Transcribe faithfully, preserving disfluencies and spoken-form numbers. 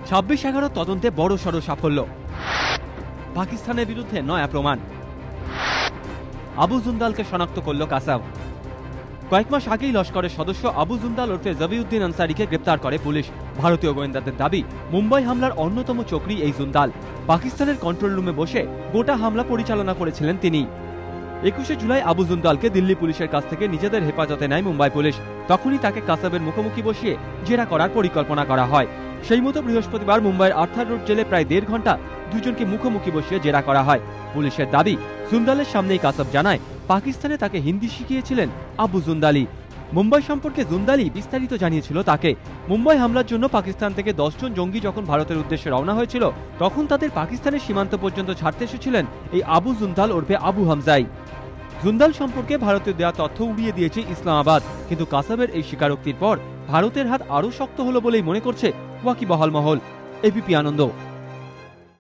ছাব্বিশ এগারো তদন্তে বড় সড় সাফল্য, পাকিস্তানের বিরুদ্ধে নয়া প্রমাণ। আবু জুন্দালকে শনাক্ত করল কাসাভ। কয়েক মাস আগেই লস্করের সদস্য আবু জুন্দাল ওরফে জবিউদ্দিন আনসারিকে গ্রেপ্তার করে পুলিশ। ভারতীয় গোয়েন্দাদের দাবি, মুম্বাই হামলার অন্যতম চক্রী এই জুন্দাল। পাকিস্তানের কন্ট্রোল রুমে বসে গোটা হামলা পরিচালনা করেছিলেন তিনি। একুশে জুলাই আবু জুন্দালকে দিল্লি পুলিশের কাছ থেকে নিজেদের হেফাজতে নেয় মুম্বাই পুলিশ। তখনই তাকে কাসাবের মুখোমুখি বসিয়ে জেরা করার পরিকল্পনা করা হয়। সেই মতো বৃহস্পতিবার মুম্বাইয়ের আর্থার রোড জেলে প্রায় দেড় ঘন্টা দুজনকে মুখোমুখি বসিয়ে জেরা করা হয়। পুলিশের দাবি, জুন্দালের সামনেই কাসাব জানায় পাকিস্তানে তাকে হিন্দি শিখিয়েছিলেন আবু জুন্দালি। মুম্বাই সম্পর্কে জুন্দালি বিস্তারিত জানিয়েছিল তাকে। মুম্বাই হামলার জন্য পাকিস্তান থেকে দশ জন জঙ্গি যখন ভারতের উদ্দেশ্যে রওনা হয়েছিল, তখন তাদের পাকিস্তানের সীমান্ত পর্যন্ত ছাড়তে এসেছিলেন এই আবু জুন্দাল ওরফে আবু হামজাই। জুন্দাল সম্পর্কে ভারতের দেওয়া তথ্য উড়িয়ে দিয়েছে ইসলামাবাদ, কিন্তু কাসাবের এই স্বীকারোক্তির পর ভারতের হাত আরও শক্ত হলো বলেই মনে করছে ওয়াকিবহাল মহল। এবিপি আনন্দ।